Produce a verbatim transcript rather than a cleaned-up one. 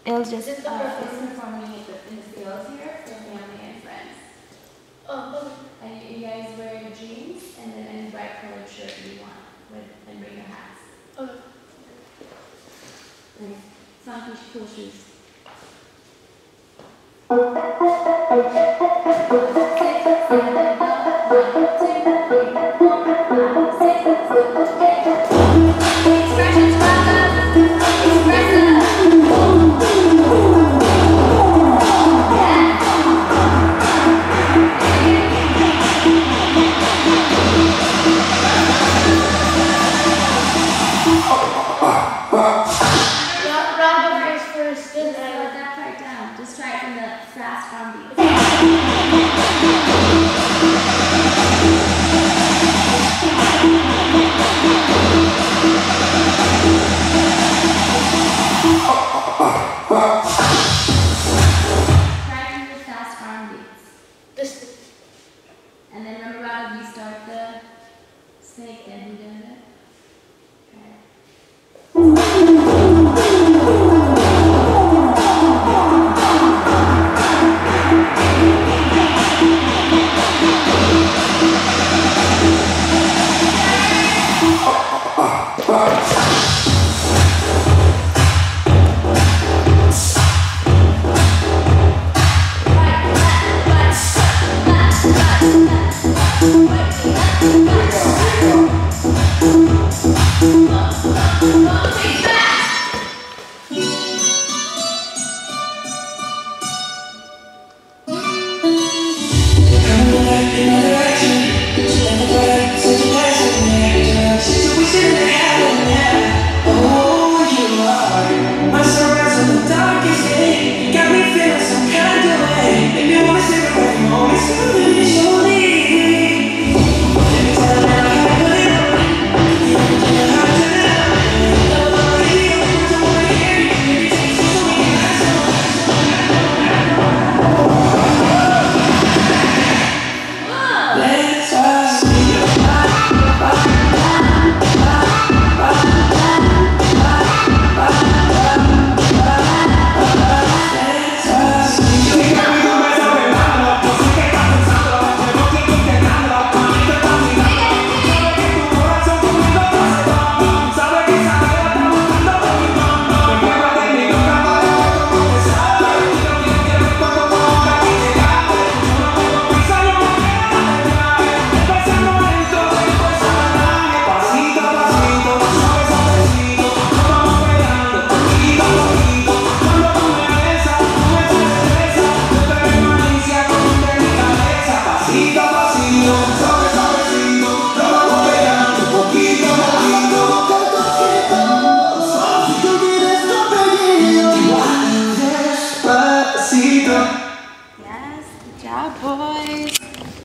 It was just Just the uh, performance. performing it in the fields here for family and friends. Oh, okay. And you, you guys wear your jeans and then any bright colored shirt you want with, and bring your hats. Okay. Nice. Funky cool shoes. Expressions, welcome. Expressive. Rock, rock the verse first, Just then slow I. that part down. Just try it from the fast downbeat. Ah,